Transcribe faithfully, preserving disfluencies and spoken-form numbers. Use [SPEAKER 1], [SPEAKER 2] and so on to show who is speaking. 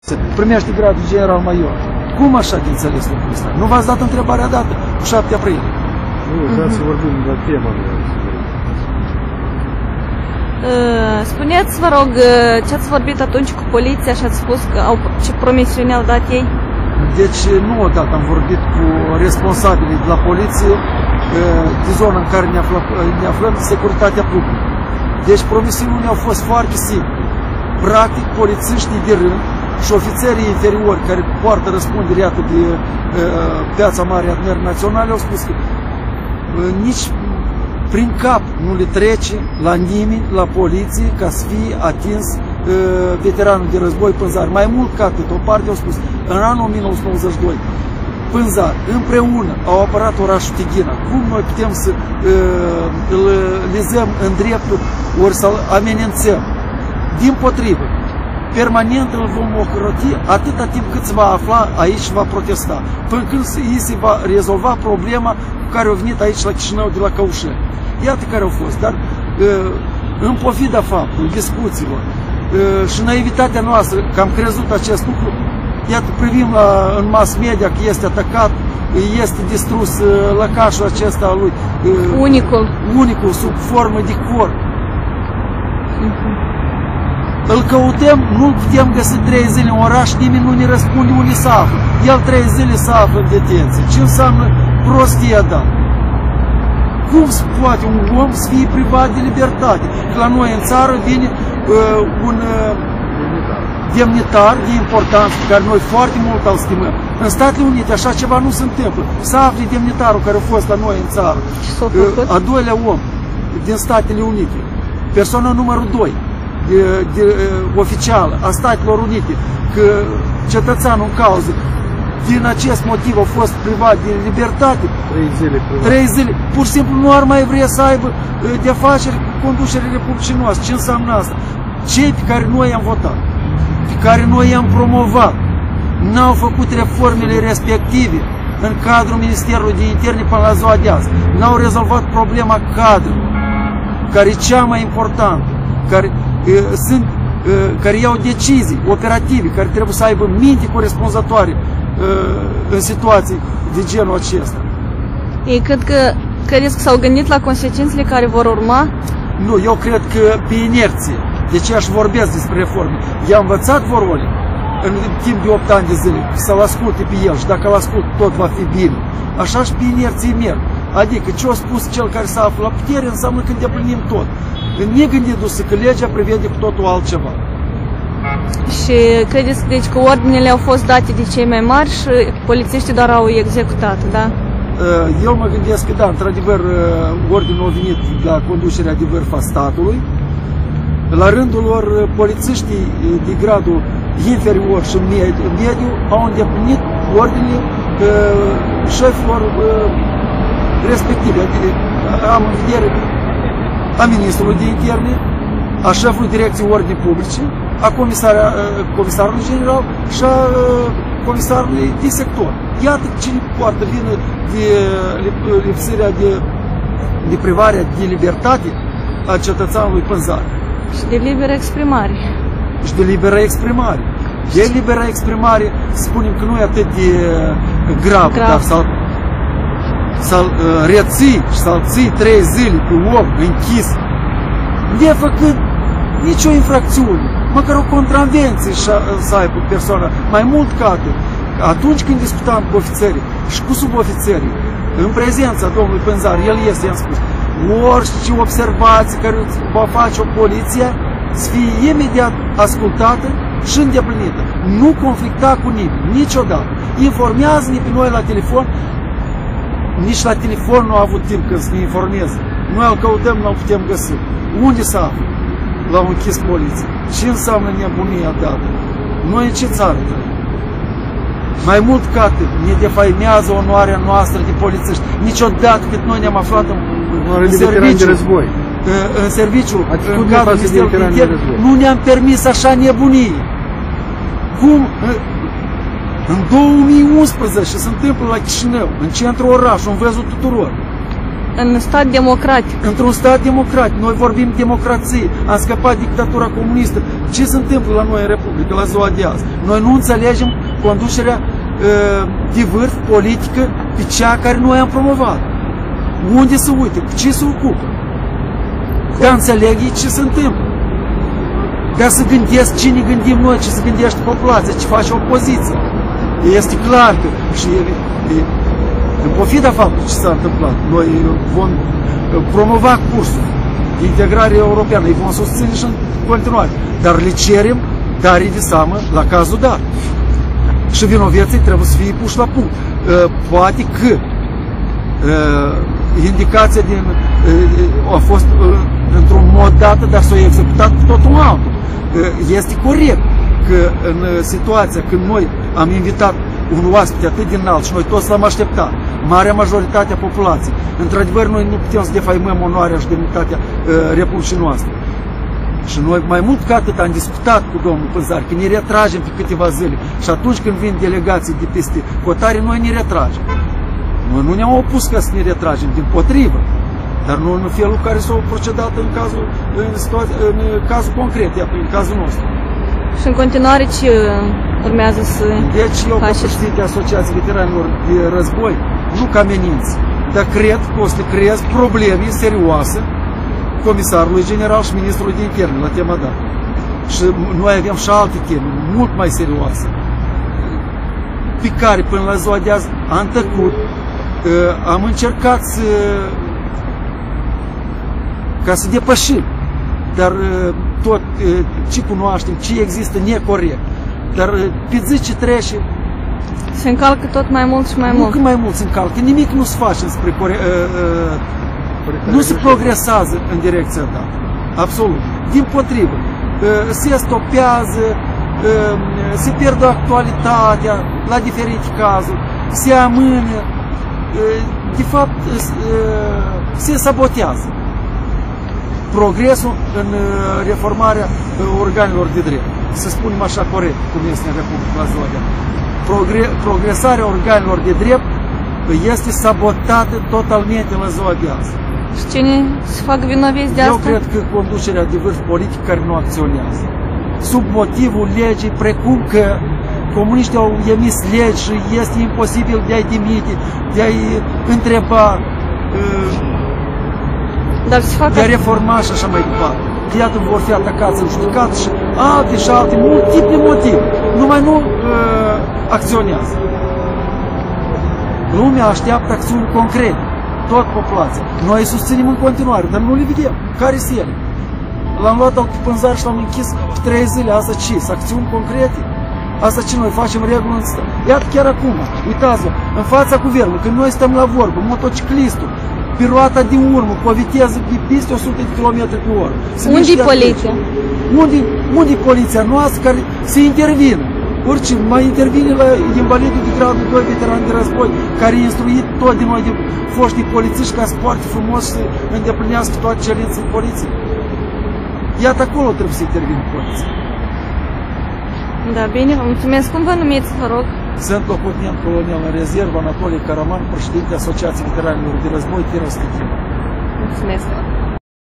[SPEAKER 1] Se primește gradul general major. Cum așa de înțeles lucrul ăsta? Nu v-ați dat întrebarea dată cu șapte aprilie?
[SPEAKER 2] Nu, vreau să vorbim la tema.
[SPEAKER 3] Spuneți, vă rog, ce ați vorbit atunci cu poliția și ați spus că au, ce promisiuni au dat ei?
[SPEAKER 1] Deci nu odată am vorbit cu responsabilii de la poliție de zona în care ne aflăm, ne aflăm de securitatea publică. Deci promisiunile au fost foarte simple. Practic, polițiștii de rând și ofițerii inferiori care poartă răspunderea de uh, Piața Mare Adunării Naționale au spus că uh, nici prin cap nu le trece la nimeni, la poliție, ca să fie atins uh, veteranul de război Pânzar. Mai mult ca atât, o parte au spus, în anul o mie nouă sute nouăzeci și doi, Pânzar împreună au apărat orașul Tighina. Cum noi putem să uh, îl lizăm în dreptul ori să-l amenințăm? Din potrivă, permanent îl vom ocroti atâta timp cât se va afla aici și va protesta, până când îi se va rezolva problema cu care au venit aici la Chișinău de la Căușeni. Iată care au fost, dar în pofida faptului, discuțiilor și naivitatea noastră că am crezut acest lucru, iată, privim la, în mass media că este atacat, este distrus lăcașul acesta al lui.
[SPEAKER 3] Unicul.
[SPEAKER 1] Unicul, sub formă de corp. Îl căutăm, nu putem găsi trei zile în oraș, nimeni nu ne răspunde unde se află. El trei zile se află în detenție. Ce înseamnă prostia dată? Cum se poate un om să fie privat de libertate? Că la noi în țară vine uh, un uh, demnitar de importanță, pe care noi foarte mult îl stimăm. În Statele Unite așa ceva nu se întâmplă. Să afli demnitarul care a fost la noi în țară. Uh, a doilea om din Statele Unite, persoana numărul doi. De, de, oficial a Statelor Unite, că cetățeanul în cauză din acest motiv a fost privat de libertate
[SPEAKER 2] trei zile,
[SPEAKER 1] trei zile, pur și simplu nu ar mai vrea să aibă de afaceri cu conducerea Republicii noastre. Ce înseamnă asta? Cei pe care noi i-am votat, pe care noi i-am promovat, n-au făcut reformele respective în cadrul Ministerului de Interne până la ziua de azi, n-au rezolvat problema cadrului, care e cea mai importantă, care sunt, care iau decizii operative, care trebuie să aibă minte corespunzătoare în situații de genul acesta.
[SPEAKER 3] Ei cred că, credeți că s-au gândit la consecințele care vor urma?
[SPEAKER 1] Nu, eu cred că pe inerție. De ce aș vorbesc despre reforme? I-a învățat vorole în timp de opt ani de zile să-l asculte pe el și dacă îl ascult tot va fi bine. Așa și pe inerție merg. Adică ce a spus cel care se află la putere înseamnă că îndeplinim tot. Negândindu-se că legea prevede cu totul altceva.
[SPEAKER 3] Și credeți deci, că ordinele au fost date de cei mai mari și polițiștii doar au executat, da?
[SPEAKER 1] Eu mă gândesc că da, într-adevăr, ordinul a venit la conducerea de vârf a statului. La rândul lor, polițiștii de gradul inferior și mediu, mediu au îndeplinit ordinele șefilor respective. Am în vedere a Ministrului de Interne, a șefului Direcției Ordinii Publice, a comisarului general și a comisarului de sector. Iată cine poartă vină de lipsirea de, de privarea de libertate a cetățeanului Pânzar.
[SPEAKER 3] Și de liberă exprimare.
[SPEAKER 1] Și de liberă exprimare. De liberă exprimare, spunem că nu e atât de grav, grav. Dar să să-l uh, reții și să-l ții trei zile pe om închis, nefăcând nicio infracțiune, măcar o contravenție să aibă persoana. Mai mult ca atât, atunci când discutam cu ofițerii și cu subofițerii, în prezența domnului Pânzar, el este, i-am spus, orice observație care va face o poliție să fie imediat ascultată și îndeplinită. Nu conflicta cu nimeni, niciodată. Informează-ne pe noi la telefon. Nici la telefon nu a avut timp când să ne informeze. Noi îl căutăm, nu îl putem găsi. Unde se află? L-au închis poliția. Ce înseamnă nebunia dată? Noi în ce țară trăim? Mai mult ca atât, ne defaimează onoarea noastră de polițiști. Niciodată cât noi ne-am aflat în, în serviciu, în serviciu, în cadrul Ministerului Interne, nu ne-am permis așa nebunie. Cum? În două mii unsprezece se întâmplă la Chișinău, în centrul orașului, în văzul tuturor.
[SPEAKER 3] În stat democratic.
[SPEAKER 1] Într-un stat democratic. Noi vorbim democrație. Am scăpat dictatura comunistă Ce se întâmplă la noi în Republică, la ziua de azi? Noi nu înțelegem conducerea uh, de vârf politică pe cea care noi am promovat. Unde se uite? Cu ce se ocupă? Ca înțeleg ei ce se întâmplă. Ca să gândesc cine gândim noi, ce se gândește populația, ce face opoziția. Este clar că și e, în pofida faptului ce s-a întâmplat, noi vom promova cursul de integrare europeană, îi vom susține și în continuare, dar le cerem dare de seamă la cazul dat. Și vinoveții trebuie să fie puși la punct. Poate că indicația din, a fost într-un mod dată, dar s-a executat cu totul altul. Este corect că în situația când noi am invitat un oaspete atât din înalt și noi toți l-am așteptat, marea majoritate a populației, într-adevăr noi nu putem să defaimăm onoarea și demnitatea Republicii noastre. Și noi mai mult ca atât am discutat cu domnul Pânzar că ne retragem pe câteva zile și atunci când vin delegații de peste hotare, noi ne retragem. Noi nu ne-am opus ca să ne retragem, din potrivă, dar nu în felul care s-a procedat în cazul, în, situația, în cazul concret, în cazul nostru.
[SPEAKER 3] Și în continuare ce urmează să
[SPEAKER 1] Deci eu, ca
[SPEAKER 3] faceți?
[SPEAKER 1] președinte Asociației Veteranilor de Război, nu ca ameninți, dar cred că o să creez probleme serioase comisarului general și ministrului de interne la tema dată. Și noi avem și alte teme mult mai serioase, pe care până la ziua de azi am tăcut, am încercat să, ca să depășim, dar tot ce cunoaștem, ce există necorect, dar pe zi ce trece
[SPEAKER 3] Se încalcă tot mai mult și mai
[SPEAKER 1] nu
[SPEAKER 3] mult.
[SPEAKER 1] că mai mult se încalcă, nimic nu se face spre core, nu se progresează în direcția ta. Absolut. Din potrivă, se stopează, se pierde actualitatea la diferite cazuri, se amână, de fapt se sabotează progresul în reformarea organelor de drept. Să spunem așa corect, cum este în Republica la ziua de azi. Progre progresarea organelor de drept este sabotată totalmente la ziua de azi.
[SPEAKER 3] Și cine se fac vinoviți de
[SPEAKER 1] Eu
[SPEAKER 3] asta?
[SPEAKER 1] cred că conducerea de vârf politic care nu acționează. Sub motivul legii, precum că comuniștii au emis legi și este imposibil de a-i dimite, de a-i întreba,
[SPEAKER 3] Dar se fac
[SPEAKER 1] de a reforma și așa mai departe. Iată vor fi atacați în judecat și alte și alte multiple motive. Numai nu uh, acționează. Lumea așteaptă acțiuni concrete. Tot populația. Noi îi susținem în continuare, dar nu le vedem. Care sunt ele? L-am luat al Pânzar și l-am închis trei zile. Asta ce? Sunt acțiuni concrete? Asta ce noi facem regulă în stat? Iată chiar acum, uitați-vă, în fața guvernului, când noi stăm la vorbă, motociclistul, pe roata din urmă, cu o viteză de peste o sută de kilometri pe oră.
[SPEAKER 3] Unde-i poliția?
[SPEAKER 1] Unde, unde-i poliția noastră care se intervină? Orice, mai intervine la invalidul de gradul doi, veteran de război, care e instruit tot din noi de foștii polițiști ca să poarte frumos și să îndeplinească toate cerințele poliției. Iată acolo trebuie să intervină poliția.
[SPEAKER 3] Da, bine, vă mulțumesc. Cum vă numiți, vă rog?
[SPEAKER 1] Sunt locotenent colonel în rezervă, Anatolie Caraman, președinte Asociației Veteranilor de Război, Tirastichim.
[SPEAKER 3] Mulțumesc.